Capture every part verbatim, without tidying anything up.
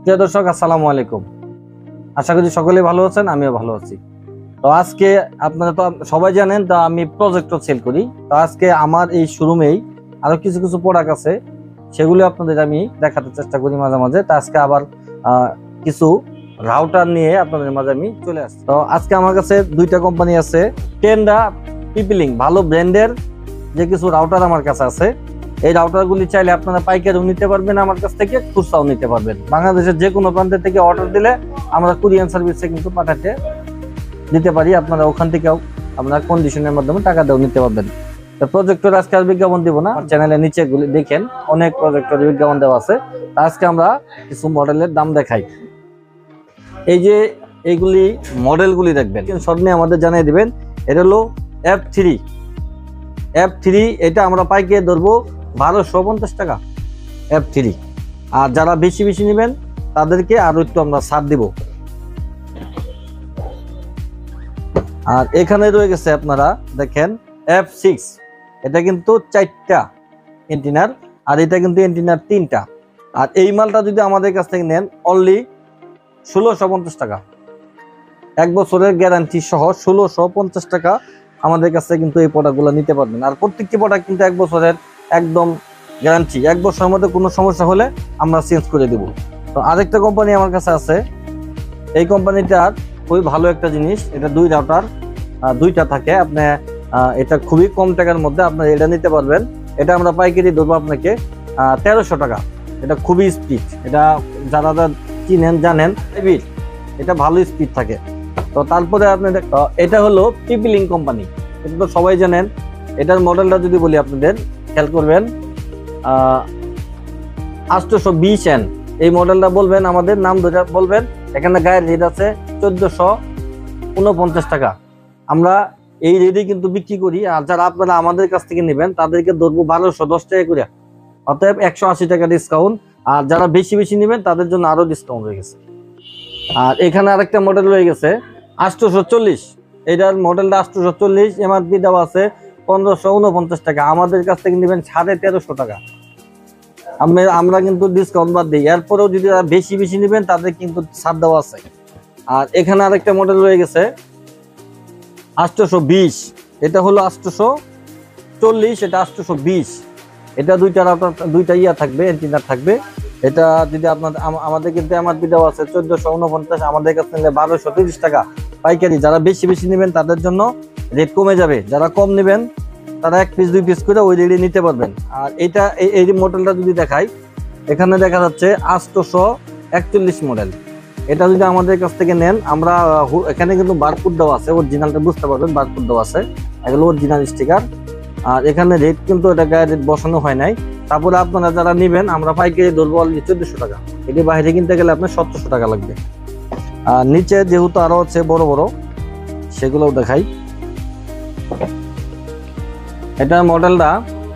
প্রিয় দর্শক, আসসালামু আলাইকুম। আশা করি সকলেই ভালো আছেন, আমিও ভালো আছি। তো আজকে আপনারা তো সবাই জানেন, তো আমি প্রজেক্টর সেল করি। তো আজকে আমার এই শোরুমেই আরো কিছু কিছু প্রোডাক্ট আছে, সেগুলো আপনাদের আমি দেখাতে চেষ্টা করি মাঝে মাঝে। তো আজকে আবার কিছু রাউটার নিয়ে আপনাদের মাঝে আমি চলে আসছি। তো আজকে আমার কাছে দুইটা কোম্পানি আছে, টেন্ডা, পিপিলিং, ভালো ব্র্যান্ডের যে কিছু রাউটার আমার কাছে আছে। এই রাউটারগুলি চাইলে আপনারা পাইকারিও নিতে পারবেন আমার কাছ থেকে, খুচরাও নিতে পারবেন। বাংলাদেশের যে কোনো প্রান্ত থেকে অর্ডার দিলে আমরা কুরিয়ার সার্ভিসে কিন্তু পাঠাতে দিতে পারি। আপনারা ওখান থেকেও আপনার কন্ডিশনের মাধ্যমে টাকা দিয়েও নিতে পারবেন। তো প্রজেক্টর আজকে আর বিজ্ঞাপন দিব না, চ্যানেলের নিচে গুলি দেখেন অনেক প্রজেক্টর বিজ্ঞাপন দেওয়া আছে। আজকে আমরা কিছু মডেলের দাম দেখাই। এই যে এইগুলি মডেলগুলি দেখবেন, সব নিয়ে আমাদের জানিয়ে দিবেন। এটা হলো এফ থ্রি এফ থ্রি এটা আমরা পাইকারি ধরবো বারোশো পঞ্চাশ টাকা এফ থ্রি। আর যারা বেশি বেশি নেবেন তাদেরকে আরো একটু আমরা ছাড় দিব। আর এখানে রয়ে গেছে আপনারা দেখেন এফ সিক্স, এটা কিন্তু চারটা এন্টিনার, আর এটা কিন্তু এন্টিনার তিনটা। আর এই মালটা যদি আমাদের কাছ থেকে নেন অনলি ষোলোশো পঞ্চাশ টাকা, এক বছরের গ্যারান্টি সহ ষোলোশো পঞ্চাশ টাকা আমাদের কাছে কিন্তু এই প্রোডাক্টগুলো নিতে পারবেন। আর প্রত্যেকটি প্রোডাক্ট কিন্তু এক বছরের একদম গ্যারান্টি, এক বছরের মধ্যে কোনো সমস্যা হলে আমরা চেঞ্জ করে দেব। তো আরেকটা কোম্পানি আমার কাছে আছে, এই কোম্পানিটার খুবই ভালো একটা জিনিস, এটা দুই রাউটার দুইটা থাকে। আপনি এটা খুবই কম টাকার মধ্যে আপনার এটা নিতে পারবেন। এটা আমরা পাইকারি দেবো আপনাকে তেরোশো টাকা। এটা খুবই স্পিড, এটা যারা চিনেন জানেন, এটা ভালো স্পিড থাকে। তো তারপরে আপনি এটা হলো পিপিলিং কোম্পানি, এটা তো সবাই জানেন। এটার মডেলটা যদি বলি আপনাদের খেয়াল করবেন, আটশোশো বিশ এন এই মডেলটা বলবেন, আমাদের নাম ধরে বলবেন। এখানে গায়ের রেট আছে চোদ্দশো উনপঞ্চাশ টাকা। আমরা এই রেটে কিন্তু বিক্রি করি। আর যারা আপনারা আমাদের কাছ থেকে নেবেন তাদেরকে ধরবো বারোশো দশ টাকা করে, অতএব একশো আশি টাকা ডিসকাউন্ট। আর যারা বেশি বেশি নেবেন তাদের জন্য আরো ডিসকাউন্ট হয়ে গেছে। আর এখানে আরেকটা মডেল রয়ে গেছে আটশোশো চল্লিশ, এটার মডেলটা আটশোশো চল্লিশ, এমআরপি দেওয়া আছে পনেরোশো উনপঞ্চাশ টাকা। আমাদের কাছ থেকে নেবেন সাড়ে তেরোশো টাকা। আমরা কিন্তু ডিসকাউন্ট বাদ দিই। এরপরেও যদি বেশি বেশি নেবেন তাদের কিন্তু ছাড় দেওয়া আছে। আর এখানে আরেকটা মডেল রয়ে গেছে আটশোশো বিশ, এটা হলো আটশোশো চল্লিশ, এটা আটশোশো বিশ। এটা দুইটা দুইটা ইয়া থাকবে, এন্টিনার থাকবে। এটা যদি আপনাদের আমাদের কিন্তু এমআরপি দেওয়া আছে চোদ্দশো উনপঞ্চাশ, আমাদের কাছে নিলে বারোশো তিরিশ টাকা পাইকারি। যারা বেশি বেশি নেবেন তাদের জন্য রেট কমে যাবে, যারা কম নেবেন তারা এক পিস দুই পিস করে ওই রেটে নিতে পারবেন। আর এটা এই মডেলটা যদি দেখাই, এখানে দেখা যাচ্ছে আটশোশো একচল্লিশ মডেল। এটা যদি আমাদের কাছ থেকে নেন, আমরা এখানে কিন্তু বারকোড দেওয়া আছে, অরিজিনালটা বুঝতে পারবেন, বারকোড দেওয়া আছে, এগুলো অরিজিনাল স্টিকার। আর এখানে রেট কিন্তু এটা গায়ে রেট বসানো হয় নাই। তারপরে আপনারা যারা নেবেন আমরা পাইকারি ধরবো অলরেডি চোদ্দশো টাকা। এটি বাইরে কিনতে গেলে আপনার সতেরোশো টাকা লাগবে। আর নিচে যেহেতু আরো আছে বড় বড়, সেগুলোও দেখাই। এটা মডেলটা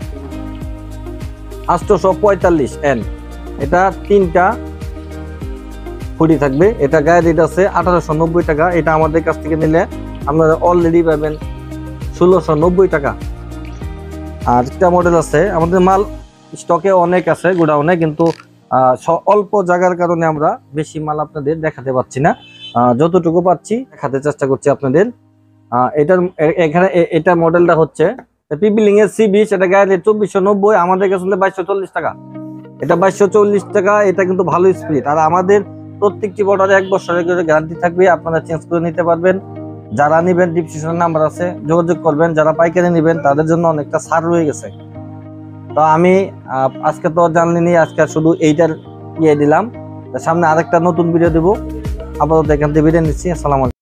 আটশোশো পঁয়তাল্লিশ এন, এটা তিনটা ফুটি থাকবে। এটা গায়ে রেট আছে আঠারোশো নব্বই টাকা। এটা আমাদের কাছ থেকে নিলে আপনারা অলরেডি পাবেন ষোলোশো নব্বই টাকা। আর একটা মডেল আছে, আমাদের মাল স্টকে অনেক আছে গোডাউনে, কিন্তু অল্প জায়গার কারণে আমরা বেশি মাল আপনাদের দেখাতে পারছি না। যতটুকু পাচ্ছি দেখাতে চেষ্টা করছি আপনাদের। এটার এখানে এটা মডেলটা হচ্ছে পিপিলিং এর সি বিশ, এটা গায়ে রেট চব্বিশশো নব্বই, আমাদের কাছে বাইশশো চল্লিশ টাকা। এটা বাইশশো চল্লিশ টাকা, এটা কিন্তু ভালো স্পিড। আর আমাদের প্রত্যেকটি অর্ডারে এক বছরের করে গ্যারান্টি থাকবে, আপনারা চেঞ্জ করে নিতে পারবেন। যারা নেবেন ডিসক্রিপশন নাম্বার আছে, যোগাযোগ করবেন। যারা পাইকারি নেবেন তাদের জন্য অনেকটা ছাড় রয়ে গেছে। তো আমি আজকে তো জানলেনি, আজকে শুধু এইটার ইয়ে দিলাম। সামনে আরেকটা নতুন ভিডিও দেবো। আপাতত এখান থেকে বিদায় নিচ্ছি। আসসালামু আলাইকুম।